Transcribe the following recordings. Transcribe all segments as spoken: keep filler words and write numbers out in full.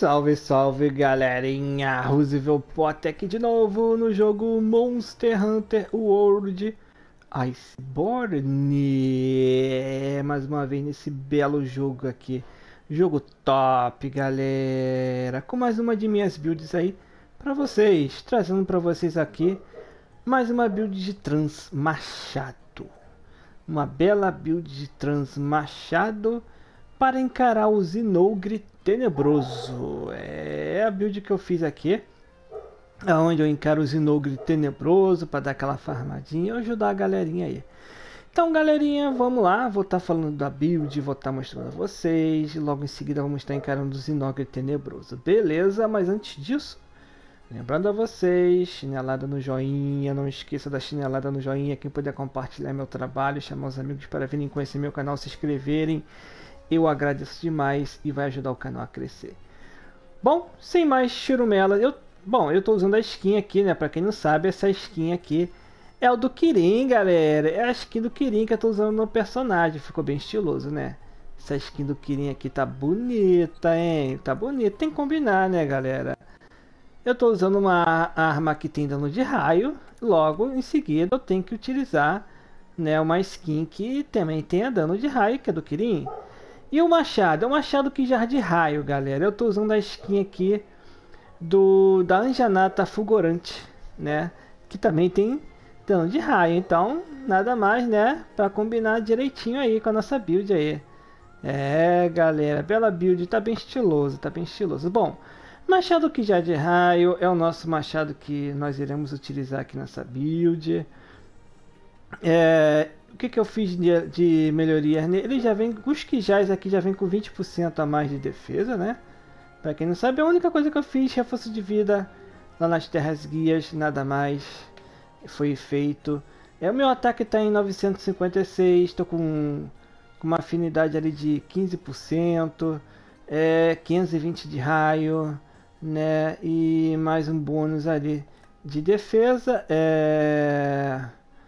Salve, salve galerinha, Roosevelt Potter aqui de novo no jogo Monster Hunter World Iceborne. Mais uma vez nesse belo jogo aqui, jogo top galera, com mais uma de minhas builds aí pra vocês, trazendo pra vocês aqui mais uma build de Trans Machado. Uma bela build de Trans Machado para encarar o Zinogre Tenebroso. É a build que eu fiz aqui, onde eu encaro o Zinogre Tenebroso para dar aquela farmadinha e ajudar a galerinha aí. Então galerinha, vamos lá, vou estar tá falando da build, vou estar tá mostrando a vocês, logo em seguida vamos estar encarando o Zinogre Tenebroso, beleza? Mas antes disso, lembrando a vocês, chinelada no joinha, não esqueça da chinelada no joinha, quem puder compartilhar meu trabalho, chamar os amigos para virem conhecer meu canal, se inscreverem, eu agradeço demais e vai ajudar o canal a crescer. Bom, sem mais churumela, eu, bom, eu tô usando a skin aqui, né, para quem não sabe, essa skin aqui é o do Kirin, galera, é a skin do Kirin que eu tô usando no personagem, ficou bem estiloso, né? Essa skin do Kirin aqui tá bonita, hein, tá bonita, tem que combinar, né, galera? Eu estou usando uma arma que tem dano de raio, logo em seguida eu tenho que utilizar, né, uma skin que também tenha dano de raio, que é do Kirin. E o machado, é um machado que já de raio, galera. Eu estou usando a skin aqui do, da Anjanata Fulgurante, né, que também tem dano de raio. Então, nada mais, né, para combinar direitinho aí com a nossa build aí. É, galera, bela build, tá bem estiloso, tá bem estiloso. Bom, machado que já de raio é o nosso machado que nós iremos utilizar aqui nessa build. É, o que, que eu fiz de, de melhoria? Ele já vem, os Kijais aqui já vem com vinte por cento a mais de defesa, né? Pra quem não sabe, a única coisa que eu fiz, reforço de vida lá nas terras guias, nada mais foi feito. É, o meu ataque está em novecentos e cinquenta e seis, estou com, com uma afinidade ali de quinze por cento, é, quinhentos e vinte de raio, né, e mais um bônus ali de defesa, é...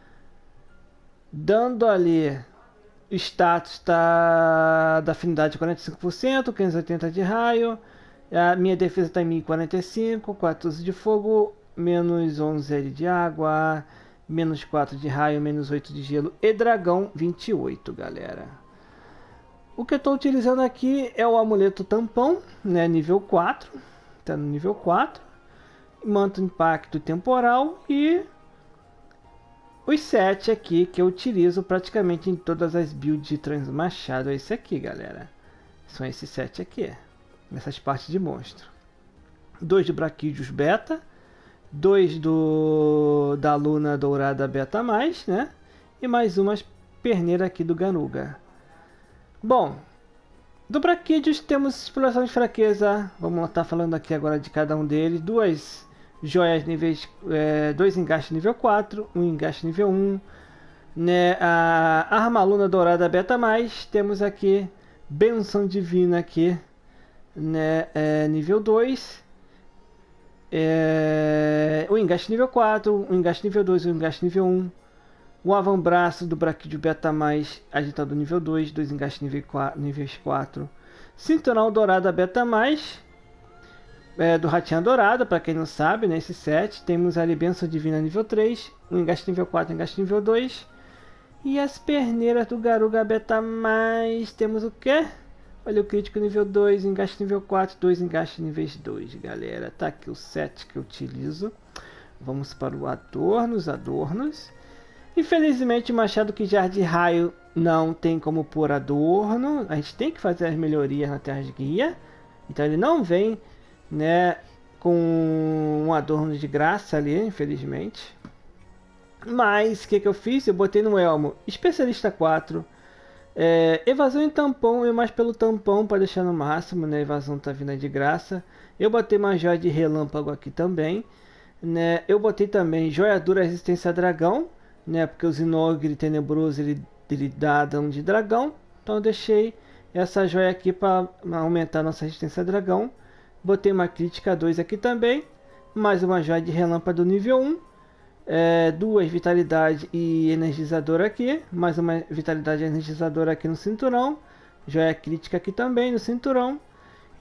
dando ali status tá da afinidade quarenta e cinco por cento, quinhentos e oitenta de raio, a minha defesa está em mil e quarenta e cinco, quatorze de fogo, menos onze de água, menos quatro de raio, menos oito de gelo e dragão vinte e oito, galera. O que eu estou utilizando aqui é o amuleto tampão, né, nível quatro. Está no nível quatro, manto impacto temporal e os sete aqui que eu utilizo praticamente em todas as builds de Trans Machado. É esse aqui, galera, são esses sete aqui, nessas partes de monstro. Dois de Brachídeos Beta, dois do da Luna Dourada Beta mais, né, e mais umas perneiras aqui do Garuga. Bom, do Brachídeos temos exploração de fraqueza, vamos estar falando aqui agora de cada um deles. Duas joias níveis, é, dois engastes nível quatro, um engaste nível um, né, a arma Luna Dourada Beta mais, temos aqui benção divina aqui, né, é, nível dois, é, o engaste nível quatro, um engaste nível dois, um engaste nível um. O avambraço do Brachídeo Beta mais, agitado nível dois, dois engastes nível quatro, níveis quatro. Cinturão Dourada Beta mais, é, do Ratinha Dourada, para quem não sabe, nesse né, set. Temos ali Benção Divina nível três, um engaste nível quatro, um engaste nível dois. E as perneiras do Garuga Beta mais, temos o que? Olha o crítico nível dois, engaste nível quatro, dois engastes níveis dois, galera. Tá aqui o set que eu utilizo. Vamos para o adornos, adornos. Infelizmente o machado que já de raio não tem como pôr adorno, a gente tem que fazer as melhorias na terra de guia, então ele não vem, né, com um adorno de graça ali, infelizmente. Mas o que, que eu fiz? Eu botei no elmo especialista quatro, é, evasão em tampão, eu mais pelo tampão para deixar no máximo, né, a evasão tá vindo de graça. Eu botei uma joia de relâmpago aqui também, né, eu botei também joia dura resistência a dragão, né, porque o Zinogre Tenebroso ele, ele dá dano de dragão, então eu deixei essa joia aqui para aumentar nossa resistência a dragão. Botei uma crítica dois aqui também, mais uma joia de relâmpago nível um, é, duas vitalidade e energizador aqui, mais uma vitalidade energizadora aqui no cinturão, joia crítica aqui também no cinturão,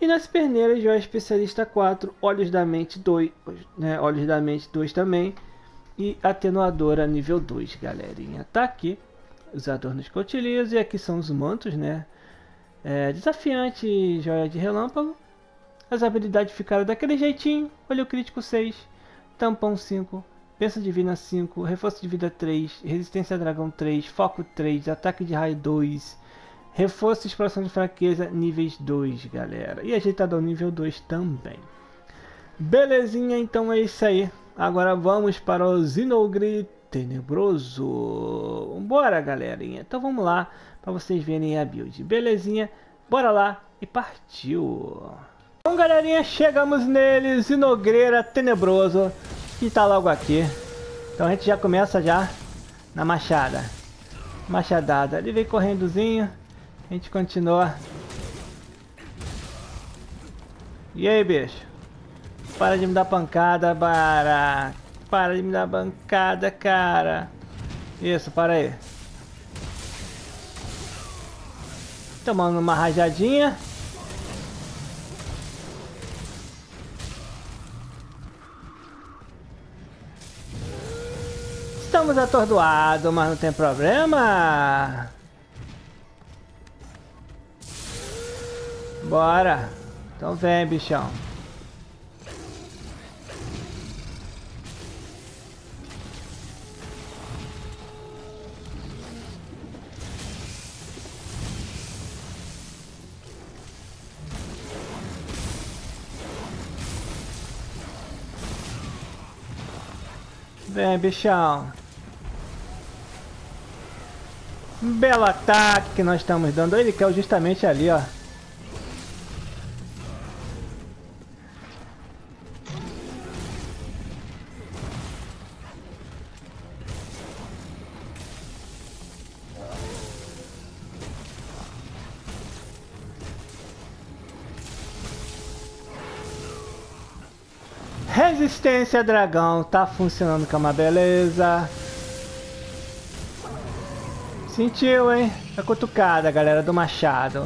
E nas perneiras, Joia Especialista quatro, Olhos da Mente dois, né, Olhos da Mente dois também. E Atenuadora nível dois, galerinha. Tá aqui os adornos que eu utilizo. E aqui são os mantos, né? É, desafiante, Joia de Relâmpago. As habilidades ficaram daquele jeitinho. Olho Crítico seis, Tampão cinco, Bênção Divina cinco, Reforço de Vida três, Resistência a Dragão três, Foco três, Ataque de Raio dois, Reforço e Explosão de Fraqueza níveis dois, galera. E Ajeitador nível dois também. Belezinha, então é isso aí. Agora vamos para o Zinogre Tenebroso. Bora, galerinha. Então vamos lá, para vocês verem a build. Belezinha, bora lá e partiu. Então, galerinha, chegamos nele, Zinogreira Tenebroso, que tá logo aqui. Então a gente já começa já na machada. Machadada. Ele vem correndozinho. A gente continua. E aí, bicho? Para de me dar pancada, para. Para de me dar pancada, cara. Isso, para aí. Tomando uma rajadinha. Estamos atordoados, mas não tem problema. Bora. Então vem, bichão. Vem, bichão. Um belo ataque que nós estamos dando. Ele quer justamente ali, ó. Resistência dragão, tá funcionando com uma beleza. Sentiu, hein? A cutucada, galera, do machado.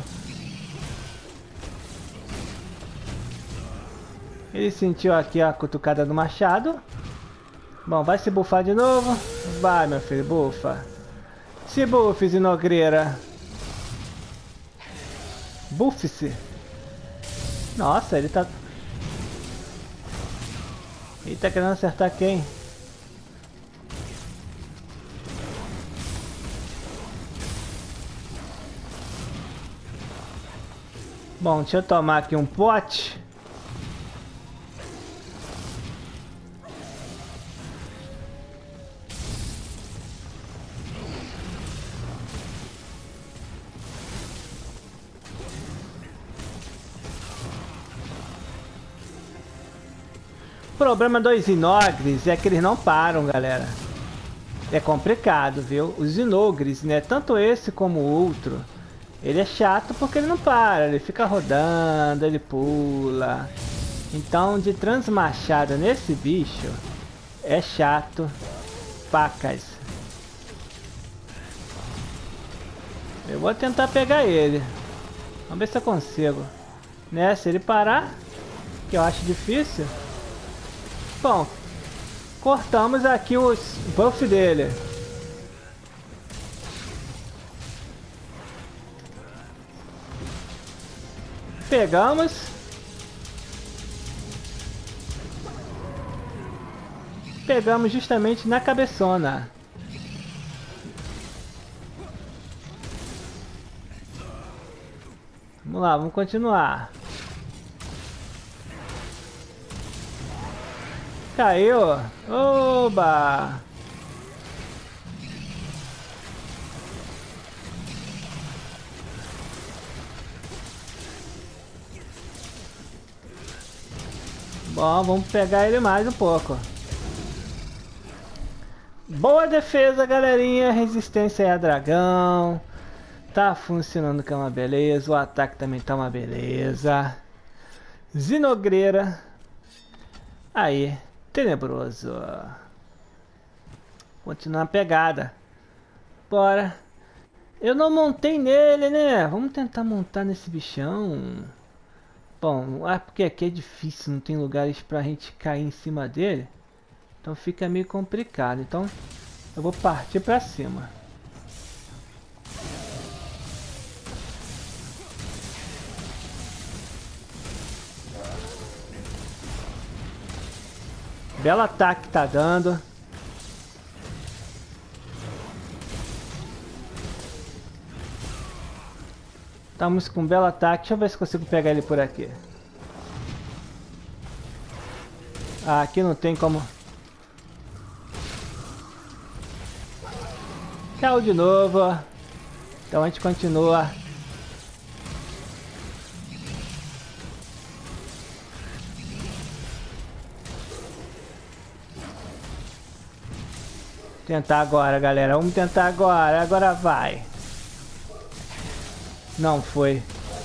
Ele sentiu aqui a cutucada do machado. Bom, vai se bufar de novo? Vai, meu filho, bufa. Se bufe, Zinogreira. Bufe-se. Nossa, ele tá... Ele tá querendo acertar quem? Bom, deixa eu tomar aqui um pote. O problema dos Zinogres é que eles não param, galera. É complicado, viu? Os Zinogres, né? Tanto esse como o outro, ele é chato porque ele não para. Ele fica rodando, ele pula. Então, de transmachada nesse bicho, é chato. Pacas. Eu vou tentar pegar ele. Vamos ver se eu consigo. Né? Se ele parar, que eu acho difícil. Bom, cortamos aqui os buff dele. Pegamos. Pegamos justamente na cabeçona. Vamos lá, vamos continuar. Caiu. Oba! Bom, vamos pegar ele mais um pouco. Boa defesa, galerinha. Resistência a dragão. Tá funcionando que é uma beleza. O ataque também tá uma beleza. Zinogreira. Aí. Tenebroso. Continuar a pegada. Bora. Eu não montei nele, né? Vamos tentar montar nesse bichão. Bom, é porque aqui é difícil, não tem lugares pra gente cair em cima dele. Então fica meio complicado. Então eu vou partir pra cima. Belo ataque tá dando. Estamos com um belo ataque. Deixa eu ver se consigo pegar ele por aqui. Ah, aqui não tem como. Caiu de novo. Então a gente continua. Tentar agora, galera. Vamos tentar agora. Agora vai. Não foi.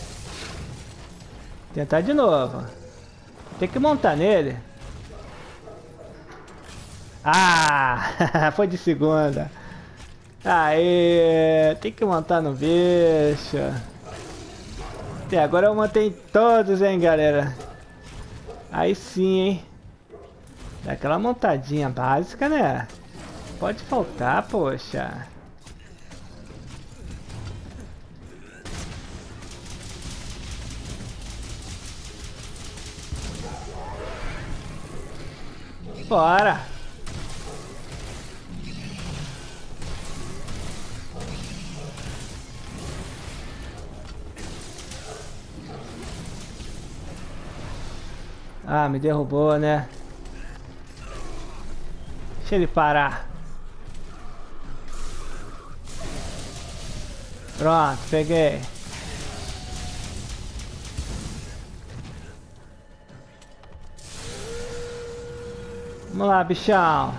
Tentar de novo. Tem que montar nele. Ah! Foi de segunda. Aê! Tem que montar no bicho. Até agora eu montei todos, hein, galera. Aí sim, hein. Daquela montadinha básica, né? Pode faltar, poxa. Bora! Ah, me derrubou, né? Deixa ele parar. Pronto, peguei. Vamos lá, bichão.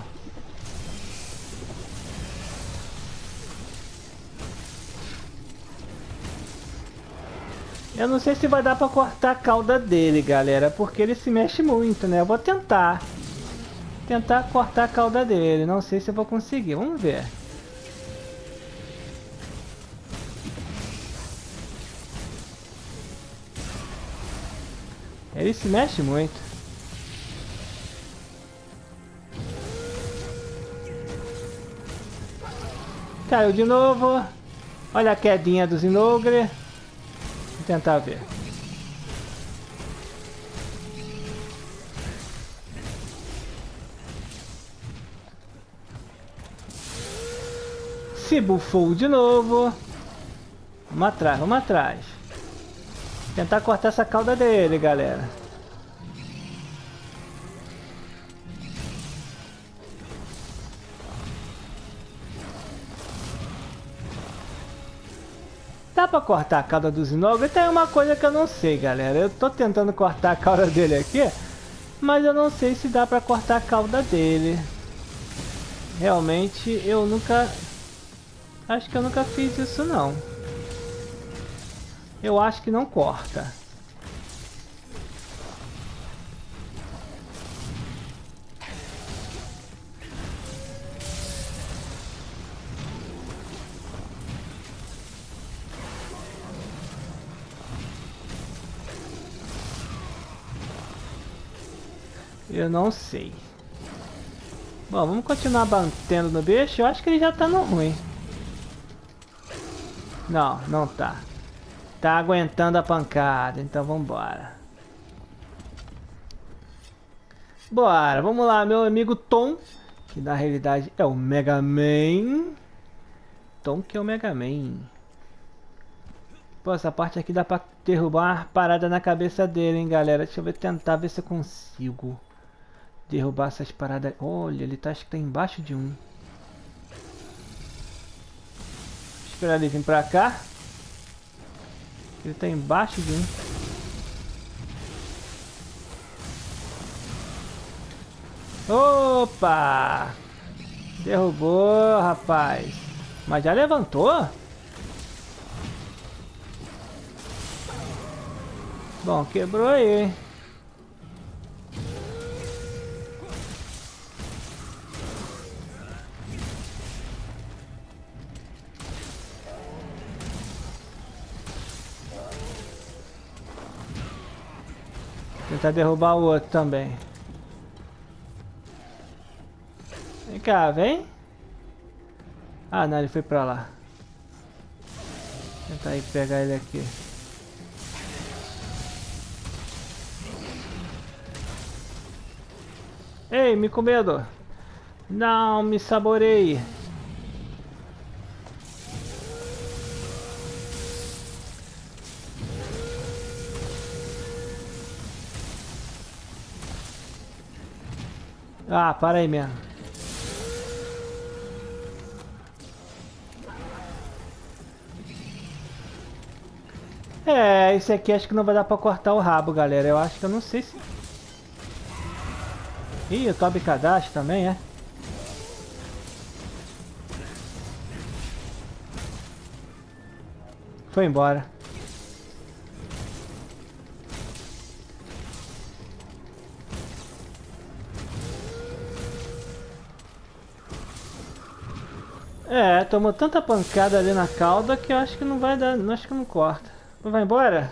Eu não sei se vai dar pra cortar a cauda dele, galera, porque ele se mexe muito, né? Eu vou tentar. Tentar cortar a cauda dele. Não sei se eu vou conseguir. Vamos ver. Ele se mexe muito. Caiu de novo. Olha a quedinha do Zinogre. Vou tentar ver. Se bufou de novo. Vamos atrás, vamos atrás. Tentar cortar essa cauda dele, galera. Dá pra cortar a cauda do Zinogre? Tem uma coisa que eu não sei, galera. Eu tô tentando cortar a cauda dele aqui, mas eu não sei se dá pra cortar a cauda dele. Realmente, eu nunca... Acho que eu nunca fiz isso, não. Eu acho que não corta. Eu não sei. Bom, vamos continuar batendo no bicho. Eu acho que ele já tá no ruim. Não, não tá. Tá aguentando a pancada, então vambora. Bora, vamos lá, meu amigo Tom, que na realidade é o Mega Man. Tom que é o Mega Man. Pô, essa parte aqui dá pra derrubar uma parada na cabeça dele, hein, galera. Deixa eu ver, tentar ver se eu consigo derrubar essas paradas. Olha, ele tá, acho que tá embaixo de um. Vou esperar ele vir pra cá. Ele tá embaixo de um. Opa! Derrubou, rapaz. Mas já levantou? Bom, quebrou aí. tentar derrubar o outro também. Vem cá, vem. Ah, não, ele foi pra lá. Vou tentar ir pegar ele aqui. Ei, me com medo. Não me saboreie. Ah, para aí mesmo. É, esse aqui acho que não vai dar pra cortar o rabo, galera. Eu acho que eu não sei se... Ih, o Toby Kadashi também, é? Foi embora. É, tomou tanta pancada ali na cauda que eu acho que não vai dar, não acho que não corta. Vai embora?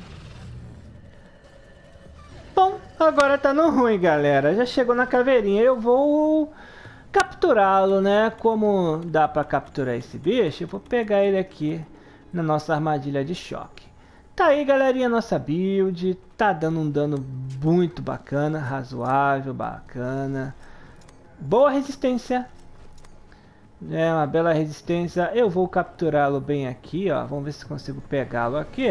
Bom, agora tá no ruim, galera. Já chegou na caveirinha. Eu vou capturá-lo, né? Como dá pra capturar esse bicho, eu vou pegar ele aqui na nossa armadilha de choque. Tá aí, galerinha, nossa build. Tá dando um dano muito bacana, razoável, bacana. Boa resistência. É uma bela resistência. Eu vou capturá-lo bem aqui, ó. Vamos ver se consigo pegá-lo aqui.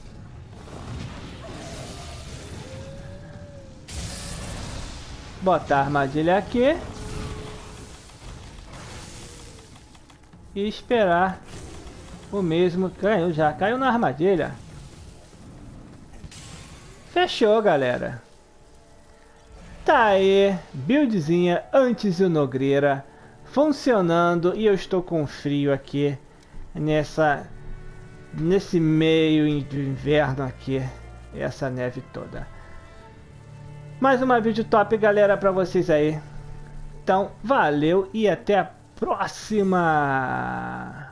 Botar a armadilha aqui. E esperar o mesmo. Caiu já. Caiu na armadilha. Fechou, galera. Tá aí. Buildzinha antes do Nogreira. Funcionando, e eu estou com frio aqui nessa nesse meio do inverno aqui, essa neve toda. Mais uma vídeo top, galera, para vocês aí. Então, valeu e até a próxima.